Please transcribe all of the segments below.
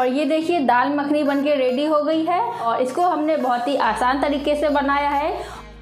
ये देखिए दाल मखनी बनके रेडी हो गई है और इसको हमने बहुत ही आसान तरीके से बनाया है।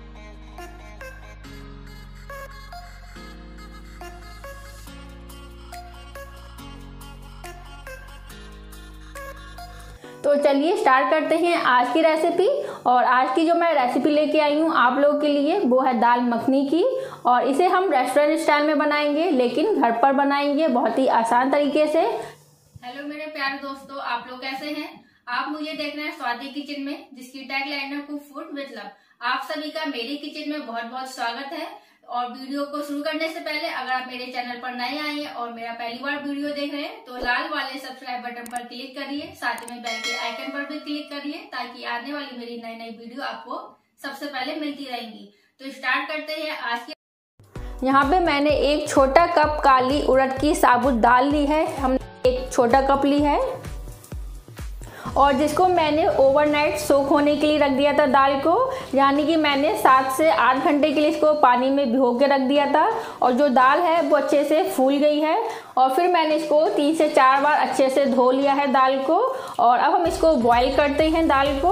तो चलिए स्टार्ट करते हैं आज की रेसिपी। और आज की जो मैं रेसिपी लेके आई हूँ आप लोगों के लिए वो है दाल मखनी की। और इसे हम रेस्टोरेंट स्टाइल में बनाएंगे, लेकिन घर पर बनाएंगे बहुत ही आसान तरीके से। हेलो मेरे प्यारे दोस्तों, आप लोग कैसे हैं? आप मुझे देख रहे हैं स्वाति किचन में, जिसकी टैगलाइन है कुक फूड विद लव। आप सभी का मेरी किचन में बहुत बहुत स्वागत है। और वीडियो को शुरू करने से पहले अगर आप मेरे चैनल पर नए आए हैं और मेरा पहली बार वीडियो देख रहे हैं तो लाल वाले सब्सक्राइब बटन पर क्लिक करिए, साथ में बेल के आइकन पर भी क्लिक करिए ताकि आने वाली मेरी नई नई वीडियो आपको सबसे पहले मिलती रहेंगी। तो स्टार्ट करते हैं आज की। यहाँ पे मैंने एक छोटा कप काली उड़द की साबुत दाल ली है, हमने एक छोटा कप ली है और जिसको मैंने ओवरनाइट सोक होने के लिए रख दिया था दाल को, यानी कि मैंने 7 से 8 घंटे के लिए इसको पानी में भिगो के रख दिया था। और जो दाल है वो अच्छे से फूल गई है और फिर मैंने इसको 3 से 4 बार अच्छे से धो लिया है दाल को। और अब हम इसको बॉईल करते हैं दाल को।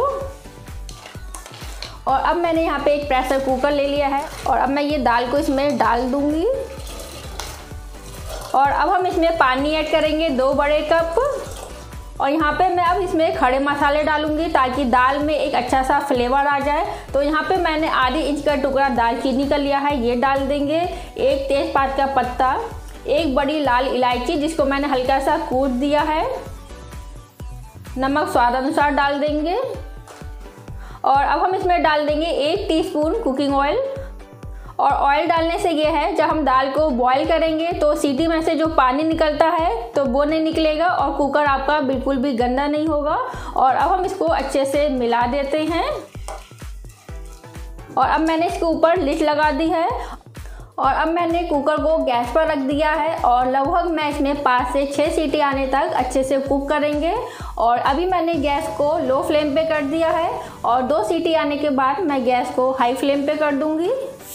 और अब मैंने यहाँ पे एक प्रेशर कुकर ले लिया है और अब मैं ये दाल को इसमें डाल दूंगी। और अब हम इसमें पानी ऐड करेंगे 2 बड़े कप। और यहाँ पे मैं अब इसमें खड़े मसाले डालूंगी ताकि दाल में एक अच्छा सा फ्लेवर आ जाए। तो यहाँ पे मैंने आधी इंच का टुकड़ा दालचीनी का लिया है, ये डाल देंगे। एक तेजपात का पत्ता, एक बड़ी लाल इलायची जिसको मैंने हल्का सा कूट दिया है, नमक स्वाद अनुसार डाल देंगे। और अब हम इसमें डाल देंगे 1 टीस्पून कुकिंग ऑयल। और ऑयल डालने से ये है, जब हम दाल को बॉईल करेंगे तो सीटी में से जो पानी निकलता है तो वो नहीं निकलेगा और कुकर आपका बिल्कुल भी गंदा नहीं होगा। और अब हम इसको अच्छे से मिला देते हैं। और अब मैंने इसके ऊपर लिड लगा दी है और अब मैंने कुकर को गैस पर रख दिया है और लगभग मैं इसमें 5 से 6 सीटी आने तक अच्छे से कुक करेंगे। और अभी मैंने गैस को लो फ्लेम पे कर दिया है और 2 सीटी आने के बाद मैं गैस को हाई फ्लेम पे कर दूंगी।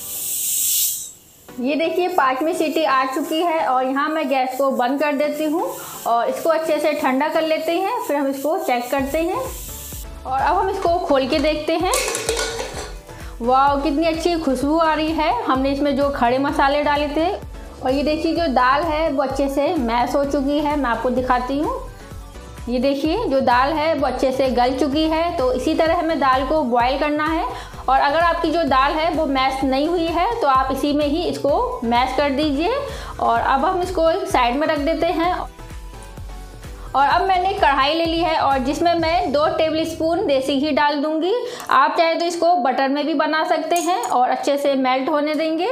ये देखिए 5वीं सीटी आ चुकी है और यहाँ मैं गैस को बंद कर देती हूँ और इसको अच्छे से ठंडा कर लेते हैं, फिर हम इसको चेक करते हैं। और अब हम इसको खोल के देखते हैं। वाह, कितनी अच्छी खुशबू आ रही है। हमने इसमें जो खड़े मसाले डाले थे और ये देखिए जो दाल है वो अच्छे से मैश हो चुकी है। मैं आपको दिखाती हूँ, ये देखिए जो दाल है वो अच्छे से गल चुकी है। तो इसी तरह हमें दाल को बॉईल करना है। और अगर आपकी जो दाल है वो मैश नहीं हुई है तो आप इसी में ही इसको मैश कर दीजिए। और अब हम इसको एक साइड में रख देते हैं। और अब मैंने कढ़ाई ले ली है और जिसमें मैं 2 टेबलस्पून देसी घी डाल दूंगी। आप चाहे तो इसको बटर में भी बना सकते हैं और अच्छे से मेल्ट होने देंगे।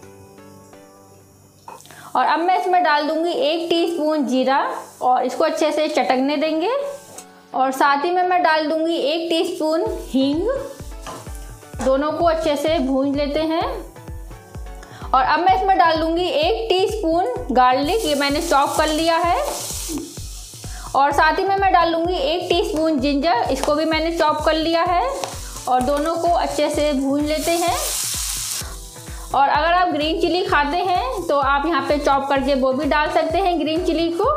और अब मैं इसमें डाल दूंगी 1 टीस्पून जीरा और इसको अच्छे से चटकने देंगे। और साथ ही में मैं डाल दूंगी 1 टीस्पून हींग। दोनों को अच्छे से भून लेते हैं। और अब मैं इसमें डाल दूंगी 1 टीस्पून गार्लिक, ये मैंने चॉप कर लिया है। और साथ ही में मैं डाल दूंगी 1 टीस्पून जिंजर, इसको भी मैंने चॉप कर लिया है। और दोनों को अच्छे से भून लेते हैं। और अगर आप ग्रीन चिली खाते हैं तो आप यहाँ पे चॉप करके वो भी डाल सकते हैं ग्रीन चिली को।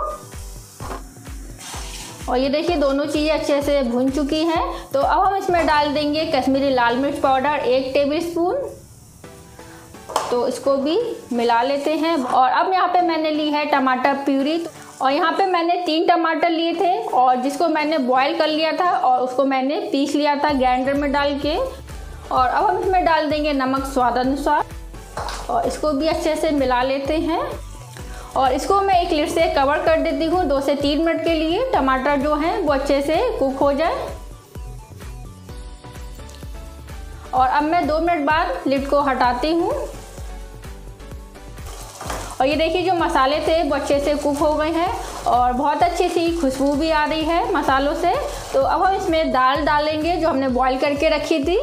और ये देखिए दोनों चीज़ें अच्छे से भून चुकी हैं। तो अब हम इसमें डाल देंगे कश्मीरी लाल मिर्च पाउडर 1 टेबलस्पून। तो इसको भी मिला लेते हैं। और अब यहाँ पे मैंने ली है टमाटर प्यूरी और यहाँ पे मैंने 3 टमाटर लिए थे और जिसको मैंने बॉईल कर लिया था और उसको मैंने पीस लिया था ग्राइंडर में डाल के। और अब हम इसमें डाल देंगे नमक स्वाद अनुसार और इसको भी अच्छे से मिला लेते हैं। और इसको मैं एक लिड से कवर कर देती हूँ 2 से 3 मिनट के लिए, टमाटर जो हैं वो अच्छे से कुक हो जाए। और अब मैं 2 मिनट बाद लिड को हटाती हूँ। और ये देखिए जो मसाले थे वो अच्छे से कुक हो गए हैं और बहुत अच्छी सी खुशबू भी आ रही है मसालों से। तो अब हम इसमें दाल डालेंगे जो हमने बॉईल करके रखी थी।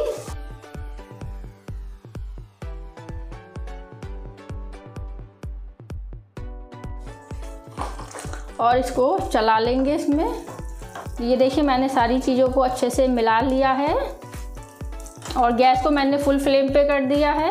और इसको चला लेंगे इसमें। ये देखिए मैंने सारी चीज़ों को अच्छे से मिला लिया है और गैस को मैंने फुल फ्लेम पे कर दिया है।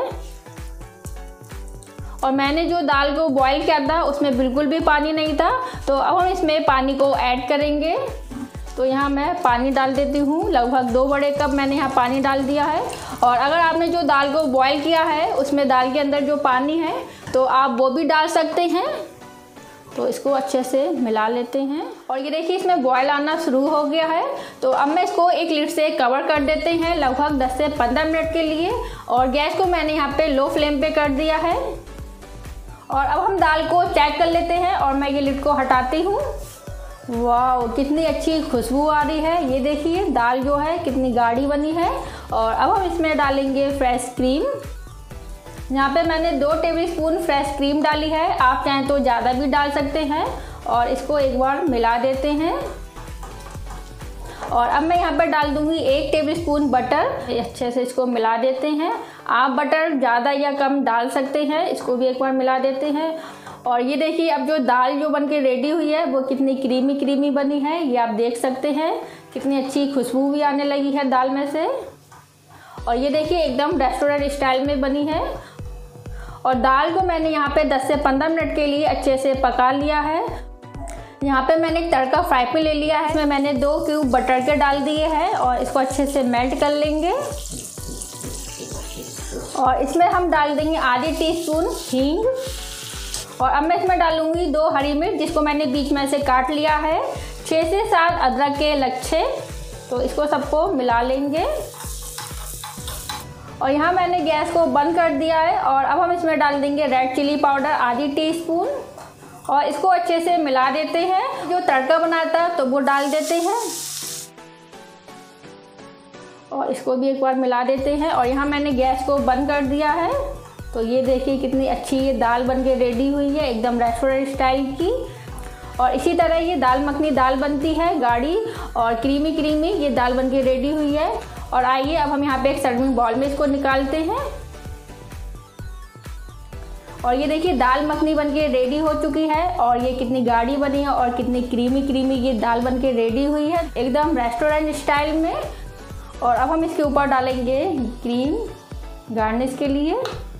और मैंने जो दाल को बॉईल किया था उसमें बिल्कुल भी पानी नहीं था। तो अब हम इसमें पानी को ऐड करेंगे तो यहाँ मैं पानी डाल देती हूँ। लगभग 2 बड़े कप मैंने यहाँ पानी डाल दिया है। और अगर आपने जो दाल को बॉईल किया है उसमें दाल के अंदर जो पानी है तो आप वो भी डाल सकते हैं। तो इसको अच्छे से मिला लेते हैं। और ये देखिए इसमें बॉयल आना शुरू हो गया है। तो अब मैं इसको एक लिड से कवर कर देते हैं लगभग 10 से 15 मिनट के लिए। और गैस को मैंने यहाँ पे लो फ्लेम पे कर दिया है। और अब हम दाल को चेक कर लेते हैं और मैं ये लिड को हटाती हूँ। वाह, कितनी अच्छी खुशबू आ रही है। ये देखिए दाल जो है कितनी गाढ़ी बनी है। और अब हम इसमें डालेंगे फ्रेश क्रीम। यहाँ पे मैंने 2 टेबलस्पून फ्रेश क्रीम डाली है। आप चाहें तो ज़्यादा भी डाल सकते हैं। और इसको एक बार मिला देते हैं। और अब मैं यहाँ पर डाल दूँगी 1 टेबलस्पून बटर। अच्छे से इसको मिला देते हैं। आप बटर ज़्यादा या कम डाल सकते हैं। इसको भी एक बार मिला देते हैं। और ये देखिए अब जो दाल जो बनके रेडी हुई है वो कितनी क्रीमी बनी है। ये आप देख सकते हैं कितनी अच्छी खुशबू भी आने लगी है दाल में से। और ये देखिए एकदम रेस्टोरेंट स्टाइल में बनी है। और दाल को मैंने यहाँ पे 10 से 15 मिनट के लिए अच्छे से पका लिया है। यहाँ पे मैंने एक तड़का फ्राई पैन ले लिया है। इसमें मैंने 2 क्यूब बटर के डाल दिए हैं और इसको अच्छे से मेल्ट कर लेंगे। और इसमें हम डाल देंगे आधी टीस्पून हींग। और अब मैं इसमें डालूंगी 2 हरी मिर्च जिसको मैंने बीच में से काट लिया है। 6 से 7 अदरक के लच्छे। तो इसको सबको मिला लेंगे। और यहाँ मैंने गैस को बंद कर दिया है। और अब हम इसमें डाल देंगे रेड चिली पाउडर आधी टीस्पून। और इसको अच्छे से मिला देते हैं। जो तड़का बनाया था तो वो डाल देते हैं। और इसको भी एक बार मिला देते हैं। और यहाँ मैंने गैस को बंद कर दिया है। तो ये देखिए कितनी अच्छी ये दाल बनके रेडी हुई है एकदम रेस्टोरेंट स्टाइल की। और इसी तरह ये दाल मखनी दाल बनती है गाढ़ी और क्रीमी ये दाल बनके रेडी हुई है। और आइए अब हम यहाँ पे एक सर्विंग बाउल में इसको निकालते हैं। और ये देखिए दाल मखनी बनके रेडी हो चुकी है। और ये कितनी गाढ़ी बनी है और कितनी क्रीमी ये दाल बनके रेडी हुई है एकदम रेस्टोरेंट स्टाइल में। और अब हम इसके ऊपर डालेंगे क्रीम गार्निश के लिए।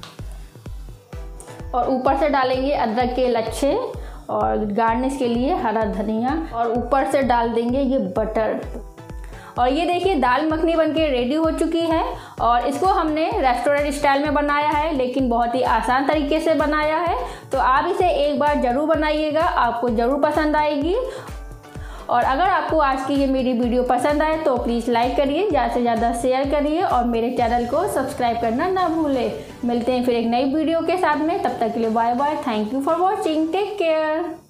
और ऊपर से डालेंगे अदरक के लच्छे और गार्निश के लिए हरा धनिया। और ऊपर से डाल देंगे ये बटर। और ये देखिए दाल मखनी बनके रेडी हो चुकी है। और इसको हमने रेस्टोरेंट स्टाइल में बनाया है लेकिन बहुत ही आसान तरीके से बनाया है। तो आप इसे एक बार ज़रूर बनाइएगा, आपको ज़रूर पसंद आएगी। और अगर आपको आज की ये मेरी वीडियो पसंद आए तो प्लीज़ लाइक करिए, ज़्यादा से ज़्यादा शेयर करिए और मेरे चैनल को सब्सक्राइब करना ना भूलें। मिलते हैं फिर एक नई वीडियो के साथ में। तब तक के लिए bye bye. Thank you for watching. Take care.